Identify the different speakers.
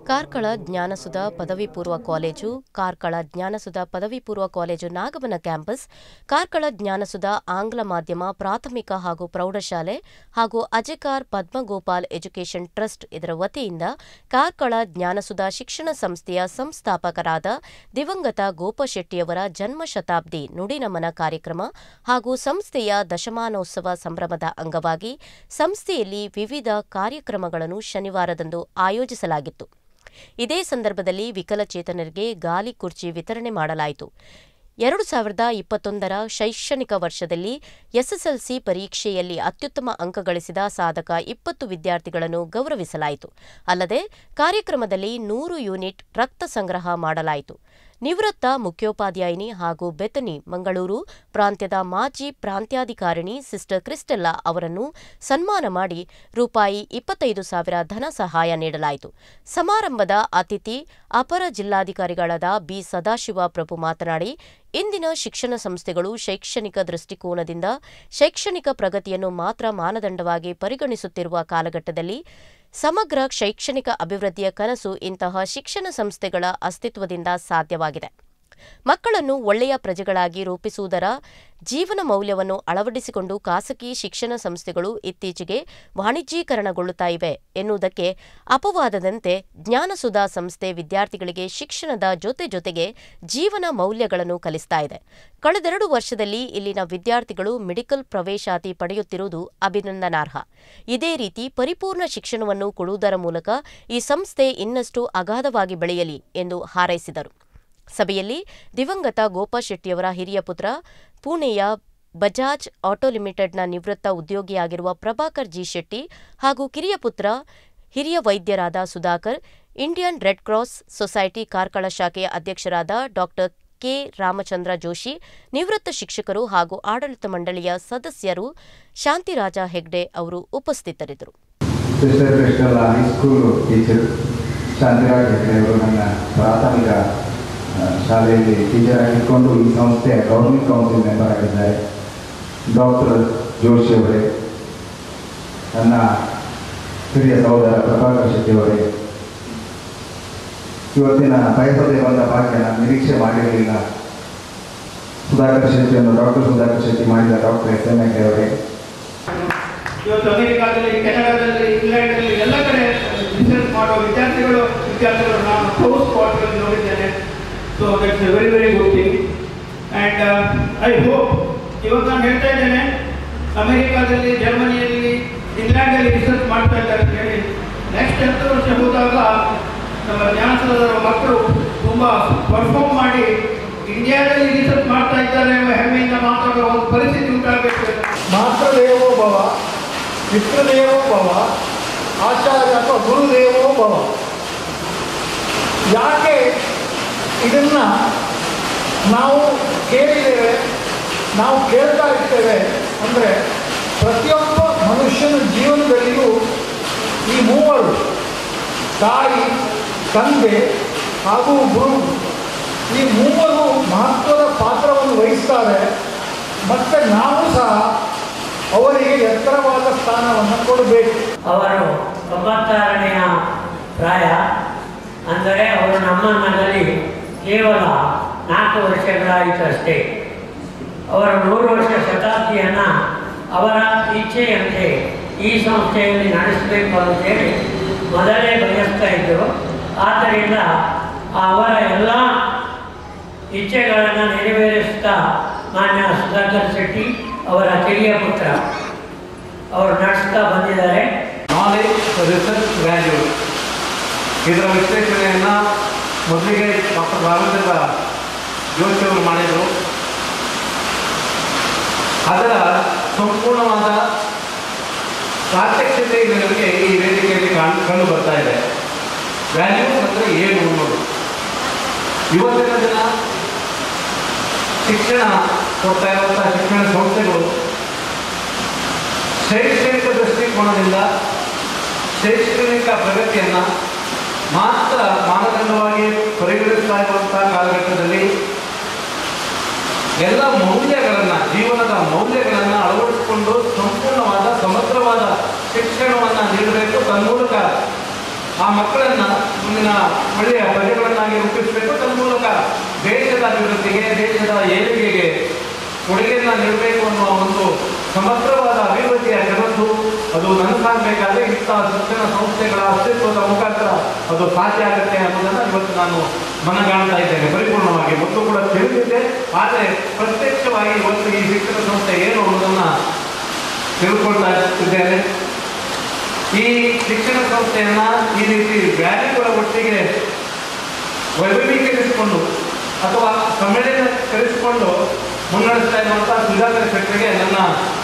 Speaker 1: ಕಾರ್ಕಳ ಜ್ಞಾನಸುಧಾ ಪದವಿ ಪೂರ್ವ ಕಾಲೇಜು, ಕಾರ್ಕಳ ಜ್ಞಾನಸುಧಾ ಪದವಿ ಪೂರ್ವ ಕಾಲೇಜು ನಾಗವನ ಕ್ಯಾಂಪಸ್, ಕಾರ್ಕಳ ಜ್ಞಾನಸುಧಾ ಆಂಗ್ಲ ಮಾಧ್ಯಮ ಪ್ರಾಥಮಿಕ ಹಾಗೂ ಪ್ರೌಢಶಾಲೆ ಹಾಗೂ ಅಜೆಕಾರ್ ಪದ್ಮಗೋಪಾಲ್ ಎಜುಕೇಷನ್ ಟ್ರಸ್ಟ್ ಇದರ ವತಿಯಿಂದ ಕಾರ್ಕಳ ಜ್ಞಾನಸುಧಾ ಶಿಕ್ಷಣ ಸಂಸ್ಥೆಯ ಸಂಸ್ಥಾಪಕರಾದ ದಿವಂಗತ ಗೋಪಶೆಟ್ಟಿಯವರ ಜನ್ಮ ಶತಾಬ್ದಿ ನುಡಿನಮನ ಕಾರ್ಯಕ್ರಮ ಹಾಗೂ ಸಂಸ್ಥೆಯ ದಶಮಾನೋತ್ಸವ ಸಂಭ್ರಮದ ಅಂಗವಾಗಿ ಸಂಸ್ಥೆಯಲ್ಲಿ ವಿವಿಧ ಕಾರ್ಯಕ್ರಮಗಳನ್ನು ಶನಿವಾರದಂದು ಆಯೋಜಿಸಲಾಗಿತ್ತು. ಇದೇ ಸಂದರ್ಭದಲ್ಲಿ ವಿಕಲಚೇತನರಿಗೆ ಗಾಲಿ ಕುರ್ಚಿ ವಿತರಣೆ ಮಾಡಲಾಯಿತು. 2021ರ ಶೈಕ್ಷಣಿಕ ವರ್ಷದಲ್ಲಿ ಎಸ್ಎಸ್ಎಲ್ಸಿ ಪರೀಕ್ಷೆಯಲ್ಲಿ ಅತ್ಯುತ್ತಮ ಅಂಕ ಗಳಿಸಿದ ಸಾಧಕ 20 ವಿದ್ಯಾರ್ಥಿಗಳನ್ನು ಗೌರವಿಸಲಾಯಿತು. ಅಲ್ಲದೆ ಕಾರ್ಯಕ್ರಮದಲ್ಲಿ 100 ಯೂನಿಟ್ ರಕ್ತ ಸಂಗ್ರಹ ಮಾಡಲಾಯಿತು. ನಿವೃತ್ತ ಮುಖ್ಯೋಪಾಧ್ಯಾಯಿನಿ ಹಾಗೂ ಬೆತನಿ ಮಂಗಳೂರು ಪ್ರಾಂತ್ಯದ ಮಾಜಿ ಪ್ರಾಂತ್ಯಾಧಿಕಾರಿಣಿ ಸಿಸ್ಟರ್ ಕ್ರಿಸ್ಟೆಲ್ಲಾ ಅವರನ್ನು ಸನ್ಮಾನ ಮಾಡಿ ರೂಪಾಯಿ 25,000 ಧನ ಸಹಾಯ ನೀಡಲಾಯಿತು. ಸಮಾರಂಭದ ಅತಿಥಿ ಅಪರ ಜಿಲ್ಲಾಧಿಕಾರಿಗಳಾದ ಬಿ. ಸದಾಶಿವ ಪ್ರಭು ಮಾತನಾಡಿ, ಇಂದಿನ ಶಿಕ್ಷಣ ಸಂಸ್ಥೆಗಳು ಶೈಕ್ಷಣಿಕ ದೃಷ್ಟಿಕೋನದಿಂದ ಶೈಕ್ಷಣಿಕ ಪ್ರಗತಿಯನ್ನು ಮಾತ್ರ ಮಾನದಂಡವಾಗಿ ಪರಿಗಣಿಸುತ್ತಿರುವ ಕಾಲಘಟ್ಟದಲ್ಲಿ ಸಮಗ್ರ ಶೈಕ್ಷಣಿಕ ಅಭಿವೃದ್ಧಿಯ ಕನಸು ಇಂತಹ ಶಿಕ್ಷಣ ಸಂಸ್ಥೆಗಳ ಅಸ್ತಿತ್ವದಿಂದ ಸಾಧ್ಯವಾಗಿದೆ. ಮಕ್ಕಳನ್ನು ಒಳ್ಳೆಯ ಪ್ರಜೆಗಳಾಗಿ ರೂಪಿಸುವುದರ ಜೀವನ ಮೌಲ್ಯವನ್ನು ಅಳವಡಿಸಿಕೊಂಡು ಖಾಸಗಿ ಶಿಕ್ಷಣ ಸಂಸ್ಥೆಗಳು ಇತ್ತೀಚೆಗೆ ವಾಣಿಜ್ಯೀಕರಣಗೊಳ್ಳುತ್ತಾ ಇವೆ ಎನ್ನುವುದಕ್ಕೆ ಅಪವಾದದಂತೆ ಜ್ಞಾನಸುಧಾ ಸಂಸ್ಥೆ ವಿದ್ಯಾರ್ಥಿಗಳಿಗೆ ಶಿಕ್ಷಣದ ಜೊತೆಗೆ ಜೀವನ ಮೌಲ್ಯಗಳನ್ನು ಕಲಿಸ್ತಾ ಇದೆ. ಕಳೆದೆರಡು ವರ್ಷದಲ್ಲಿ ಇಲ್ಲಿನ ವಿದ್ಯಾರ್ಥಿಗಳು ಮೆಡಿಕಲ್ ಪ್ರವೇಶಾತಿ ಪಡೆಯುತ್ತಿರುವುದು ಅಭಿನಂದನಾರ್ಹ. ಇದೇ ರೀತಿ ಪರಿಪೂರ್ಣ ಶಿಕ್ಷಣವನ್ನು ಕೊಡುವುದರ ಮೂಲಕ ಈ ಸಂಸ್ಥೆ ಇನ್ನಷ್ಟು ಅಗಾಧವಾಗಿ ಬೆಳೆಯಲಿ ಎಂದು ಹಾರೈಸಿದರು. ಸಭೆಯಲ್ಲಿ ದಿವಂಗತ ಗೋಪಶೆಟ್ಟಿಯವರ ಹಿರಿಯ ಪುತ್ರ, ಪುಣೆಯ ಬಜಾಜ್ ಆಟೋ ಲಿಮಿಟೆಡ್ನ ನಿವೃತ್ತ ಉದ್ಯೋಗಿಯಾಗಿರುವ ಪ್ರಭಾಕರ್ ಜಿ ಶೆಟ್ಟಿ ಹಾಗೂ ಕಿರಿಯ ಪುತ್ರ, ಹಿರಿಯ ವೈದ್ಯರಾದ Sudhakar, Indian red cross society Karkala ಶಾಖೆಯ ಅಧ್ಯಕ್ಷರಾದ ಡಾ. ಕೆ. ರಾಮಚಂದ್ರ ಜೋಶಿ, ನಿವೃತ್ತ ಶಿಕ್ಷಕರು ಹಾಗೂ ಆಡಳಿತ ಮಂಡಳಿಯ ಸದಸ್ಯರು ಶಾಂತಿರಾಜ ಹೆಗ್ಡೆ ಅವರು ಉಪಸ್ಥಿತರಿದ್ದರು.
Speaker 2: ಶಾಲೆಯಲ್ಲಿ ಟೀಚರ್ ಆಗಿಕೊಂಡು ಈ ಸಂಸ್ಥೆಯ ಗೌರ್ಮೆಂಟ್ ಕೌನ್ಸಿಲ್ ಮೆಂಬರ್ ಆಗಿದ್ದಾರೆ. ಡಾಕ್ಟರ್ ಜೋಶಿ ಅವರೇ, ನನ್ನ ಹಿರಿಯ ಸಹೋದರ ಪ್ರಭಾಕರ್ ಶೆಟ್ಟಿ ಅವರೇ, ಇವತ್ತಿನ ಬಯಸದೆ ಬಂದ ಭಾಗ್ಯ ನಾನು ನಿರೀಕ್ಷೆ ಮಾಡಿರಲಿಲ್ಲ. ಸುಧಾಕರ್ ಶೆಟ್ಟಿಯನ್ನು ಡಾಕ್ಟರ್ ಸುಧಾಕರ್ ಶೆಟ್ಟಿ ಮಾಡಿದ ಡಾಕ್ಟರ್ ಎಸ್.ಎಂ. ಅವರೇ,
Speaker 3: ಇವತ್ತು ಅಮೆರಿಕಾದಲ್ಲಿ, ಕೆನಡಾದಲ್ಲಿ, ಇಂಗ್ಲೆಂಡಲ್ಲಿ ಎಲ್ಲ ಕಡೆ ರಿಸರ್ಚ್ ಮಾಡುವ ವಿದ್ಯಾರ್ಥಿಗಳು ನಾನು ಕ್ಲೋಸ್ ಸ್ಪಾಟ್ಗಳಲ್ಲಿ ನೋಡಿದ್ದೇನೆ. So that's a very very good thing. And I hope ಇವತ್ತು ನಾನು ಹೇಳ್ತಾ ಇದ್ದೇನೆ, ಅಮೆರಿಕಾದಲ್ಲಿ, ಜರ್ಮನಿಯಲ್ಲಿ, ಇಂಗ್ಲೆಂಡಲ್ಲಿ ರಿಸರ್ಚ್ ಮಾಡ್ತಾ ಇದ್ದಾರೆ ಅಂತ ಹೇಳಿ ನೆಕ್ಸ್ಟ್ 10 ವರ್ಷ ಹೋದಾಗ ನಮ್ಮ ಜ್ಞಾನಸುಧಾದವರ ಮಕ್ಕಳು ತುಂಬ ಪರ್ಫಾರ್ಮ್ ಮಾಡಿ ಇಂಡಿಯಾದಲ್ಲಿ ರಿಸರ್ಚ್ ಮಾಡ್ತಾ ಇದ್ದಾರೆ ಎಂಬ ಹೆಮ್ಮೆಯಿಂದ ಮಾತಾಡುವ ಒಂದು ಪರಿಸ್ಥಿತಿ ಉಂಟಾಗಬೇಕು.
Speaker 4: ಮಾತೃದೇವೋ ಭವ, ಪಿತೃದೇವೋ ಭವ, ಆಚಾರ್ಯ ಅಥವಾ ಗುರುದೇವೋ ಭವ. ಯಾಕೆ ಇದನ್ನು ನಾವು ಕೇಳಿದ್ದೇವೆ, ನಾವು ಕೇಳ್ತಾ ಇರ್ತೇವೆ ಅಂದರೆ, ಪ್ರತಿಯೊಬ್ಬ ಮನುಷ್ಯನ ಜೀವನದಲ್ಲಿಯೂ ಈ ಮೂವರು, ತಾಯಿ, ತಂದೆ ಹಾಗೂ ಗುರು, ಈ ಮೂವರು ಮಹತ್ವದ ಪಾತ್ರವನ್ನು ವಹಿಸ್ತಾರೆ. ಮತ್ತು ನಾವು ಸಹ ಅವರಿಗೆ ಎತ್ತರವಾದ ಸ್ಥಾನವನ್ನು ಕೊಡಬೇಕು.
Speaker 5: ಅವರು 96ನೆಯ ಪ್ರಾಯ, ಅಂದರೆ ಅವರು ನಮ್ಮ ಮನೆಯಲ್ಲಿ ಕೇವಲ 4 ವರ್ಷಗಳಾಯಿತು ಅಷ್ಟೇ. ಅವರ 100 ವರ್ಷ ಶತಾಬ್ದಿಯನ್ನು ಅವರ ಇಚ್ಛೆಯಂತೆ ಈ ಸಂಸ್ಥೆಯಲ್ಲಿ ನಡೆಸಬೇಕು ಅಂತೇಳಿ ಮೊದಲೇ ಬಯಸ್ತಾ ಇದ್ದರು. ಆದ್ದರಿಂದ ಅವರ ಎಲ್ಲ ಇಚ್ಛೆಗಳನ್ನು ನೆರವೇರಿಸುತ್ತಾ ಮಾನ್ಯ ಸುಧಾಕರ್ ಶೆಟ್ಟಿ ಅವರ ಕಿರಿಯ ಪುತ್ರ ಅವರು ನಡೆಸ್ತಾ ಬಂದಿದ್ದಾರೆ.
Speaker 6: ನಾಲೆಜ್ ರಿಸರ್ಚ್ ವ್ಯಾಲ್ಯೂ ಇದರ ವಿಶ್ಲೇಷಣೆಯನ್ನು ಮೊದಲಿಗೆ ಡಾಕ್ಟರ್ ರಾಮಚಂದ್ರ ಜೋಶಿ ಅವರು ಮಾಡಿದರು. ಅದರ ಸಂಪೂರ್ಣವಾದ ಪ್ರಾತ್ಯಕ್ಷತೆ ನಮಗೆ ಈ ವೇದಿಕೆಯಲ್ಲಿ ಕಂಡು ಬರ್ತಾ ಇದೆ. ವ್ಯಾಲ್ಯೂಸ್ ಅಂದರೆ ಏನು ಅನ್ನೋದು. ಇವತ್ತಿನ ದಿನ ಶಿಕ್ಷಣ ಕೊಡ್ತಾ ಇರುವಂಥ ಶಿಕ್ಷಣ ಸಂಸ್ಥೆಗಳು ಶೈಕ್ಷಣಿಕ ದೃಷ್ಟಿಕೋನದಿಂದ ಶೈಕ್ಷಣಿಕ ಪ್ರಗತಿಯನ್ನು ಮಾತ್ರ ಮಾನದಂಡವಾಗಿ ಪರಿಗಣಿಸ್ತಾ ಇರುವಂಥ ಕಾಲಘಟ್ಟದಲ್ಲಿ ಎಲ್ಲ ಮೌಲ್ಯಗಳನ್ನು, ಜೀವನದ ಮೌಲ್ಯಗಳನ್ನು ಅಳವಡಿಸಿಕೊಂಡು ಸಂಪೂರ್ಣವಾದ ಸಮಗ್ರವಾದ ಶಿಕ್ಷಣವನ್ನು ನೀಡಬೇಕು. ತನ್ಮೂಲಕ ಆ ಮಕ್ಕಳನ್ನು ಮುಂದಿನ ಒಳ್ಳೆಯ ಪ್ರಜೆಗಳನ್ನಾಗಿ ರೂಪಿಸಬೇಕು. ತನ್ಮೂಲಕ ದೇಶದ ಅಭಿವೃದ್ಧಿಗೆ, ದೇಶದ ಏಳಿಗೆಗೆ ಕೊಡುಗೆಯನ್ನು ನೀಡಬೇಕು ಅನ್ನುವ ಒಂದು ಸಮಗ್ರವಾದ ಅಭಿವೃದ್ಧಿಯ ಕನಸು ಅದು ನನಸಾಗಬೇಕಾದ್ರೆ ಇಂತಹ ಶಿಕ್ಷಣ ಸಂಸ್ಥೆಗಳ ಅಸ್ತಿತ್ವದ ಮುಖಾಂತರ ಅದು ಸಾಧ್ಯ ಆಗುತ್ತೆ ಅನ್ನೋದನ್ನು ಇವತ್ತು ನಾನು ಮನಗಾಣ್ತಾ ಇದ್ದೇನೆ ಪರಿಪೂರ್ಣವಾಗಿ. ಮೊದಲು ಕೂಡ ತಿಳಿದಿದ್ದೆ, ಆದರೆ ಪ್ರತ್ಯಕ್ಷವಾಗಿ ಇವತ್ತು ಈ ಶಿಕ್ಷಣ ಸಂಸ್ಥೆ ಏನು ಅನ್ನೋದನ್ನು ತಿಳ್ಕೊಳ್ತಾ ಇದ್ದೇನೆ. ಈ ಶಿಕ್ಷಣ ಸಂಸ್ಥೆಯನ್ನ ಈ ರೀತಿ ವ್ಯಾಲ್ಯೂಗಳ ಒಟ್ಟಿಗೆ ವೈಭವೀಕರಿಸಿಕೊಂಡು ಅಥವಾ ಸಮ್ಮೇಳನೀಕರಿಸಿಕೊಂಡು ಮುನ್ನಡೆಸ್ತಾ ಇರುವಂತಹ ಸುಧಾಕರ್ ಶೆಟ್ಟರಿಗೆ ನನ್ನ